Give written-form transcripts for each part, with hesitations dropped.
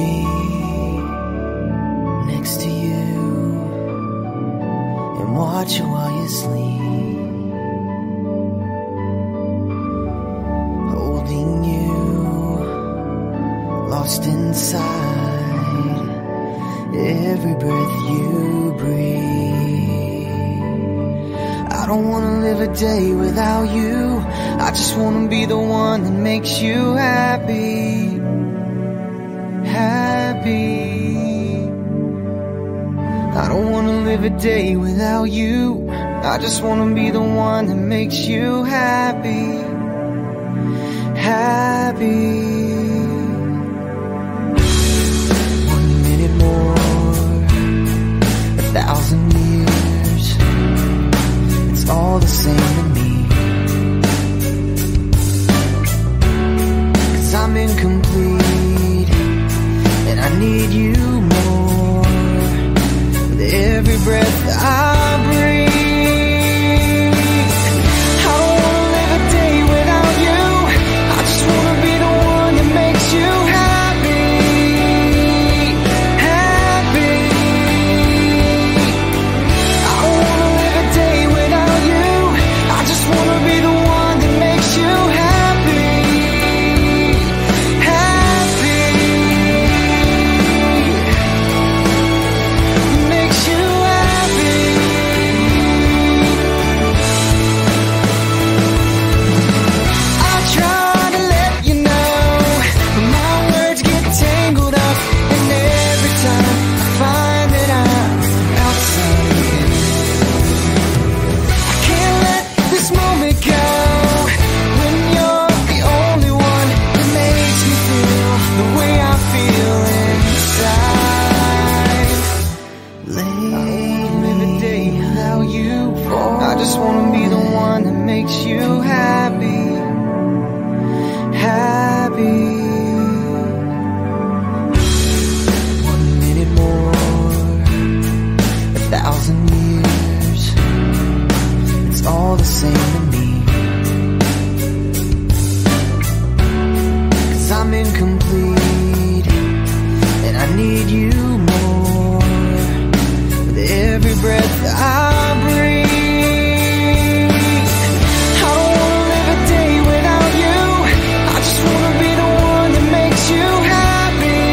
me next to you and watch you while you sleep, holding you, lost inside every breath you breathe. I don't wanna live a day without you. I just wanna be the one that makes you happy, happy. I don't wanna live a day without you. I just wanna be the one that makes you happy, happy. 1 minute more, 1,000 years, it's all the same to me. 'Cause I'm incomplete and I need you more with every breath I breathe. I don't wanna live a day without you. I just wanna be the one that makes you happy, happy. I don't wanna live a day without you. I just wanna be the one that makes you happy, happy. Makes you happy. I try to let you know, but my words get tangled up, and every time I find that I'm outside, I can't let this moment go. When you're the only one that makes me feel the way I feel inside. Live a day without you. I just wanna be the one that makes you happy, happy. 1 minute more, 1,000 years, it's all the same to me. 'Cause I'm incomplete and I need you more with every breath I breathe. I don't wanna live a day without you. I just wanna be the one that makes you happy,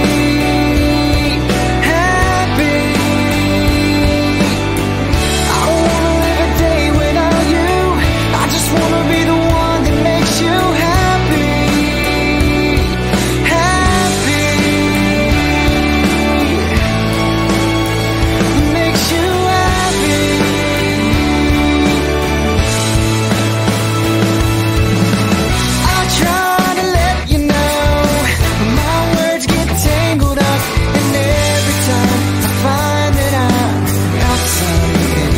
happy. I don't wanna live a day without you. I just wanna be the one that makes you happy, happy. Makes you happy. I try to let you know, but my words get tangled up, and every time I find that I'm outside,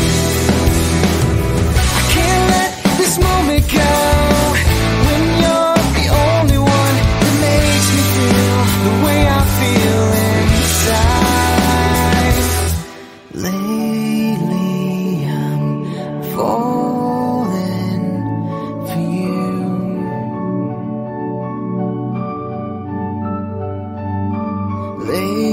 I can't let this moment go. When you're the only one that makes me feel the way I feel inside. Lately I'm falling for you. Lately